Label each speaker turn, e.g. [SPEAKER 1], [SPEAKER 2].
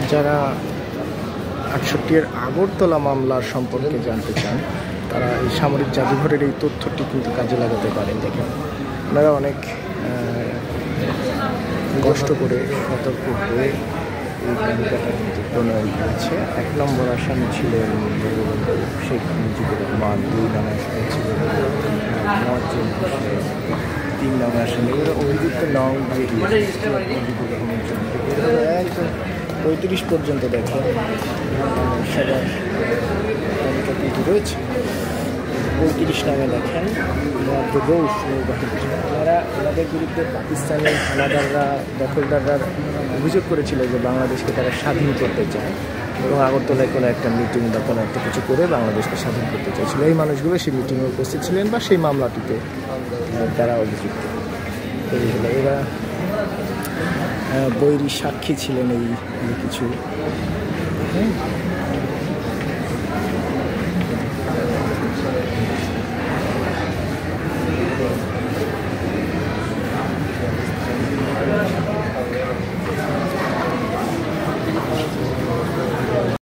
[SPEAKER 1] যারা 68-এর আগরতলা মামলার সম্পর্কে জানতে চান তারা এই সামরিক জাদুঘরের এই তথ্যটি কিন্তু কাজে লাগাতে পারেন। দেখেন ওনারা অনেক কষ্ট করে সতর্ক হয়ে এই তালিকাটা কিন্তু প্রণয়ন করেছে। 1 নম্বর আসামি ছিলেন শেখ মুজিবুর রহমান, 2 নম্বর আসামি ছিলেন মোয়াজ্জেম হোসেন, 3 নম্বর আসামি অভিযুক্ত নং মুজিবুর রহমান একদম 35 পর্যন্ত দেখেন সবার তালিকা কিন্তু রয়েছে। 35 নামে দেখেন রৌফ নৌবাহিনী, ওনাদের বিরুদ্ধে পাকিস্তানি হানাদাররা দখলদাররা অভিযোগ করেছিল যে বাংলাদেশকে তারা স্বাধীন করতে চায় এবং আগরতলায় কোনো একটা মিটিং বা কোনো একটা কিছু করে বাংলাদেশকে স্বাধীন করতে চাইছিল। এই মানুষগুলো সেই মিটিংয়ে উপস্থিত ছিলেন বা সেই মামলাটিতে তারা অভিযুক্ত করেছিল। এরা বৈরী সাক্ষী ছিলেন এই কিছু।